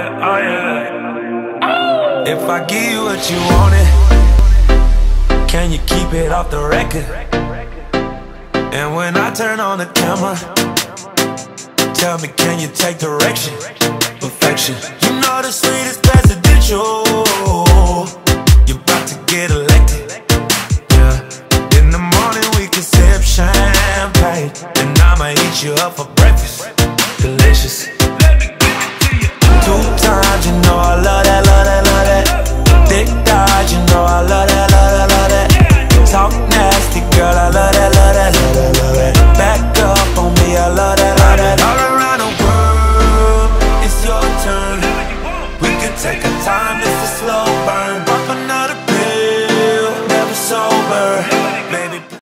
yeah, oh yeah. If I give you what you wanted, can you keep it off the record? And when I turn on the camera, tell me, can you take direction? Perfection. You know the sweetest presidential. You're about to get elected. Yeah. In the morning we can sip champagne, and I'ma eat you up for breakfast. Delicious. 2 times, you know I love